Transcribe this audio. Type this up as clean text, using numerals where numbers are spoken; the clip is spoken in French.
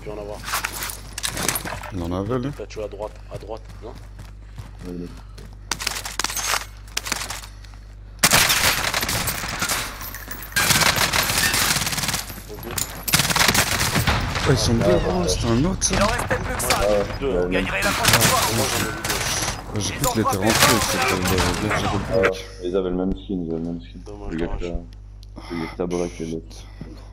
pu en avoir. Il en avait, lui. T'as tué à droite, non? Ouais, Oh, ils sont deux, oh, c'est un autre, ça. Il en restait plus que ça. Deux. Vous gagnerez la prochaine fois. Moi j'en ai vu deux. J'ai cru qu'il était rentré, c'était le gars qui gère le bloc. Ils avaient le même skin, Dommage, Le gars dommage. qui t'a braqué l'autre.